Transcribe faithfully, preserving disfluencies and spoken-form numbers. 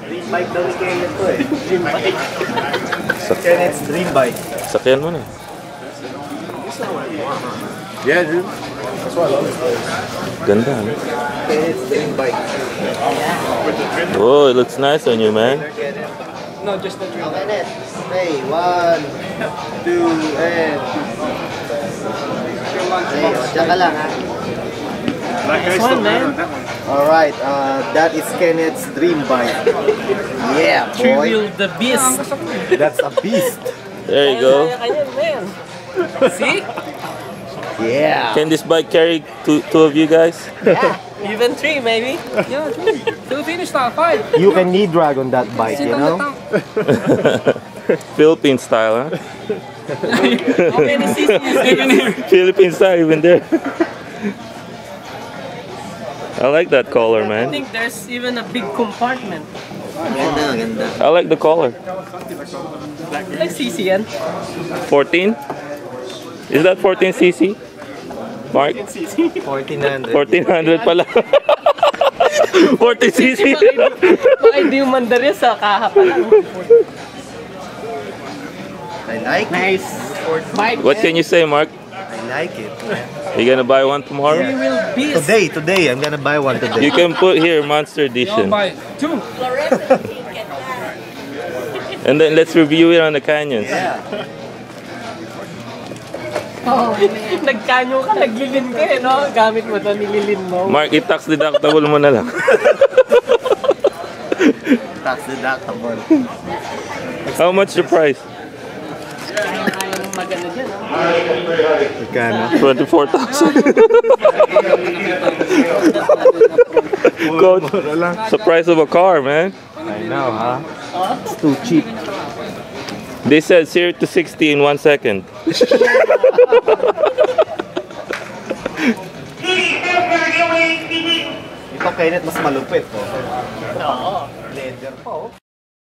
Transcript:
Dream bike daw ni Kenneth to eh. Dream bike. Kenneth's dream bike. Sakyan mo na. Yeah, dude. That's why I love it. Ganda, no? Kenneth's dream bike. Oh, it looks nice on you, man. No, just the dream. Okay, Kenneth. Hey, one, two, and... Hey, watcha ka lang, ha? Nice one, man. Alright, uh, that is Kenneth's dream bike. Yeah, boy. Trivial the beast. That's a beast. There you go. Man. See? Yeah. Can this bike carry two, two of you guys? Yeah. Even three, maybe. Yeah, three. Two finish top five. You can knee drag on that bike, Sit you on the know? top. Philippine style, huh? How many C Cs even here? Philippine style, even there. I like that collar, I man. think there's even a big compartment. Ganda, ganda. I like the collar. Like C C yan. fourteen? Is that fourteen C C? Mark? fourteen hundred. fourteen hundred pala. fourteen C C. Baka hindi yung mandarya sa kaha pa lang. I like Nice. Bike. What can you say, Mark? I like it. You gonna buy one tomorrow? We will be. Today, today, I'm gonna buy one today. You can put here Monster Edition. Buy two. And then let's review it on the canyons. Yeah. Oh, nagkanyo ka, naglilin ka eh, no? Gamit mo to, nililin mo. Mark, i-tax deductible mo na lang. Tax deductible. How much the price? Ayaw magano dyan, no? Magkano? twenty-four thousand. Coach, it's the price of a car, man. I know, huh? It's too cheap. They said zero to sixty in one second. Ito, Kenneth, mas malupit po. Oo. Leather pa, oh.